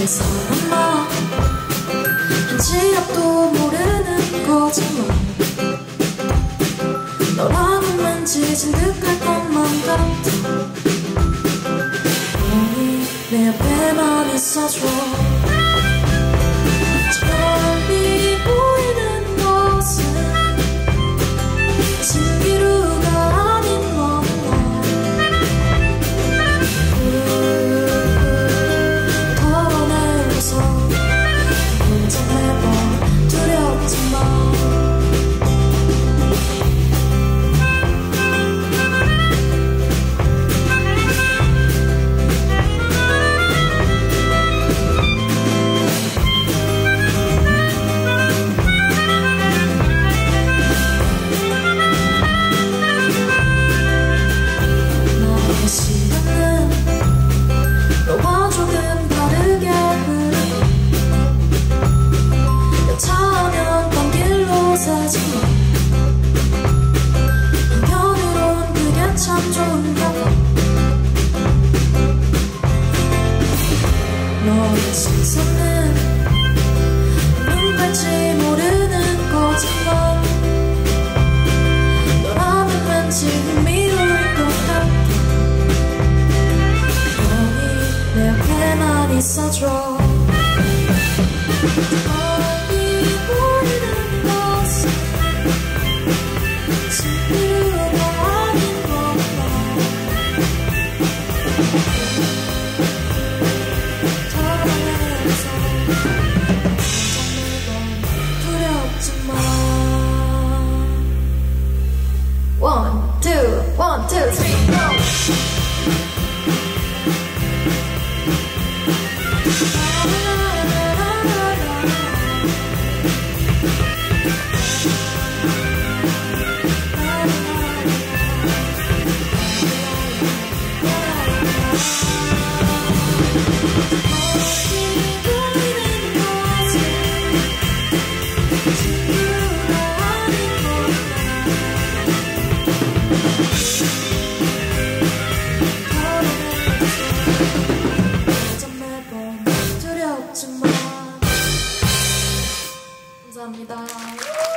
너의 사람아 한치 앞도 모르는 거지만 너라면 왠지 진득할 것만 같아. 너니 내 앞에만 있어줘. 멀리 보이는 것은 신기루가 아닌 원망. 털어내면서 혼자 매번 두렵지만 한편으론 그게 참 좋은가 봐. 너의 시선은 눈 갈지 모르는 거지만 너라면 왠지 흥미로울 것 같아. 너니 내 앞에만 있어줘. One, two, three, go! 감사합니다.